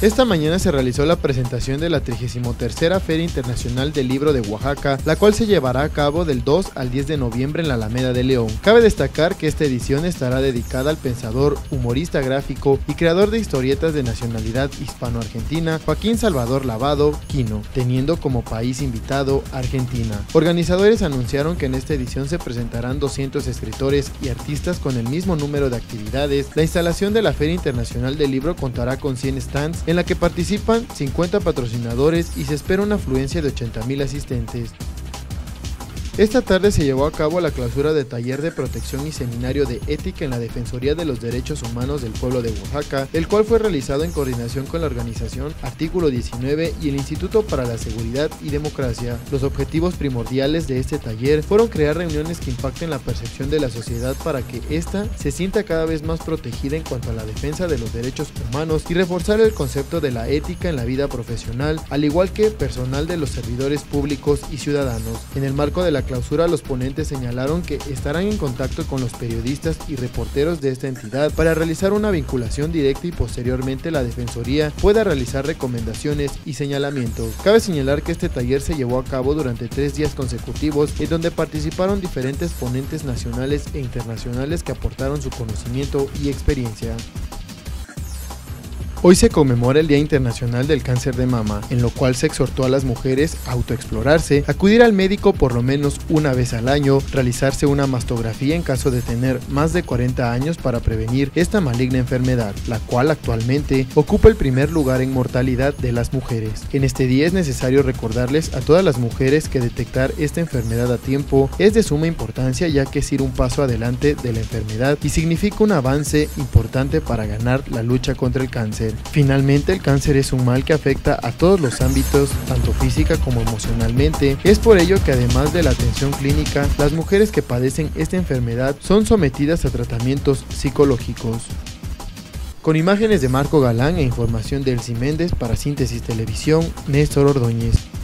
Esta mañana se realizó la presentación de la 33ª Feria Internacional del Libro de Oaxaca, la cual se llevará a cabo del 2 al 10 de noviembre en la Alameda de León. Cabe destacar que esta edición estará dedicada al pensador, humorista gráfico y creador de historietas de nacionalidad hispano-argentina, Joaquín Salvador Lavado Quino, teniendo como país invitado Argentina. Organizadores anunciaron que en esta edición se presentarán 200 escritores y artistas con el mismo número de actividades. La instalación de la Feria Internacional del Libro contará con 100 stands, en la que participan 50 patrocinadores y se espera una afluencia de 80,000 asistentes. Esta tarde se llevó a cabo la clausura de taller de protección y seminario de ética en la Defensoría de los Derechos Humanos del Pueblo de Oaxaca, el cual fue realizado en coordinación con la organización Artículo 19 y el Instituto para la Seguridad y Democracia. Los objetivos primordiales de este taller fueron crear reuniones que impacten la percepción de la sociedad para que ésta se sienta cada vez más protegida en cuanto a la defensa de los derechos humanos y reforzar el concepto de la ética en la vida profesional, al igual que personal de los servidores públicos y ciudadanos. En el marco de la clausura, los ponentes señalaron que estarán en contacto con los periodistas y reporteros de esta entidad para realizar una vinculación directa y posteriormente la Defensoría pueda realizar recomendaciones y señalamientos. Cabe señalar que este taller se llevó a cabo durante 3 días consecutivos, en donde participaron diferentes ponentes nacionales e internacionales que aportaron su conocimiento y experiencia. Hoy se conmemora el Día Internacional del Cáncer de Mama, en lo cual se exhortó a las mujeres a autoexplorarse, acudir al médico por lo menos una vez al año, realizarse una mastografía en caso de tener más de 40 años para prevenir esta maligna enfermedad, la cual actualmente ocupa el primer lugar en mortalidad de las mujeres. En este día es necesario recordarles a todas las mujeres que detectar esta enfermedad a tiempo es de suma importancia, ya que es ir un paso adelante de la enfermedad y significa un avance importante para ganar la lucha contra el cáncer. Finalmente, el cáncer es un mal que afecta a todos los ámbitos, tanto física como emocionalmente. Es por ello que además de la atención clínica, las mujeres que padecen esta enfermedad son sometidas a tratamientos psicológicos. Con imágenes de Marco Galán e información de Elsie Méndez para Síntesis Televisión, Néstor Ordóñez.